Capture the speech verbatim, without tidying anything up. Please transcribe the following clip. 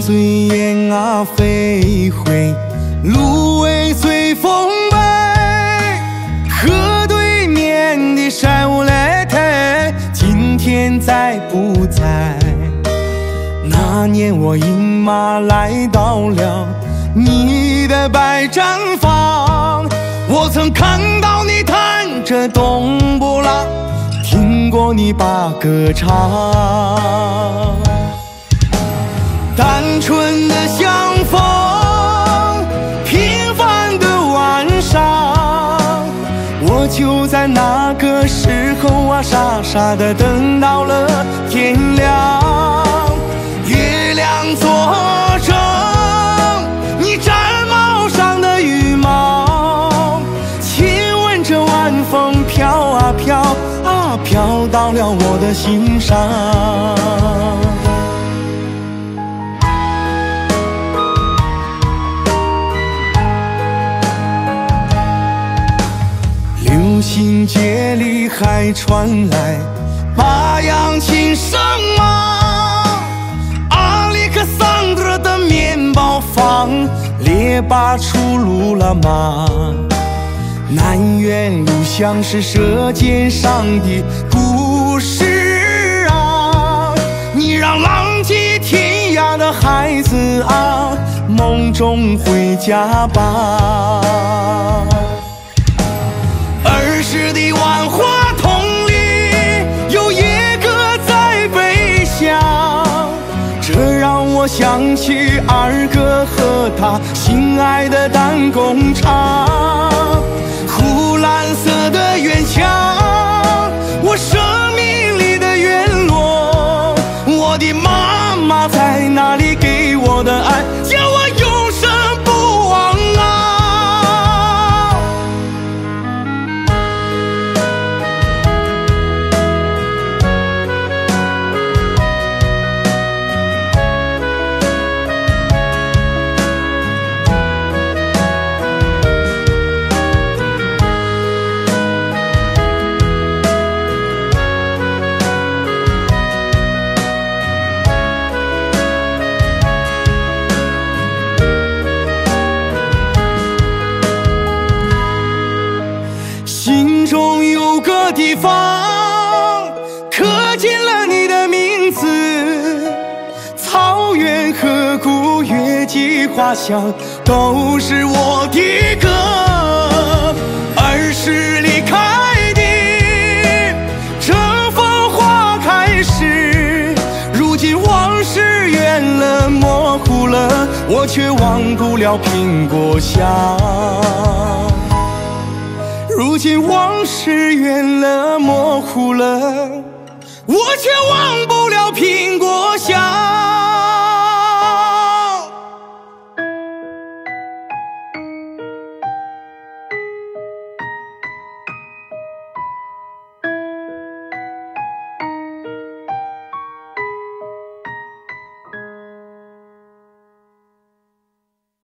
随烟啊飞回，芦苇随风摆。河对面的山乌来台，今天在不在？那年我饮马来到了你的百毡房，我曾看到你弹着冬不拉，听过你把歌唱。单纯的相逢，平凡的晚上，我就在那个时候啊，傻傻的等到了天亮。月亮作证，你毡帽上的羽毛，亲吻着晚风飘啊飘啊，飘到了我的心上。流行街里还传来八扬琴声吗？阿里克桑德的面包房，列巴出炉了吗？南园路像是舌尖上的故事啊，你让浪迹天涯的孩子啊，梦中回家吧。儿时的万花筒里有野歌在飞翔，这让我想起二哥和他心爱的弹弓厂。湖蓝色的院墙，我生命里的院落，我的妈妈在那里给我的爱，叫我永生不忘啊。心中有个地方刻进了你的名字，草原河谷月季花香都是我的歌。儿时离开的这风花开时，如今往事远了模糊了，我却忘不了苹果香。如今往事远了模糊了，我却忘不了苹果香。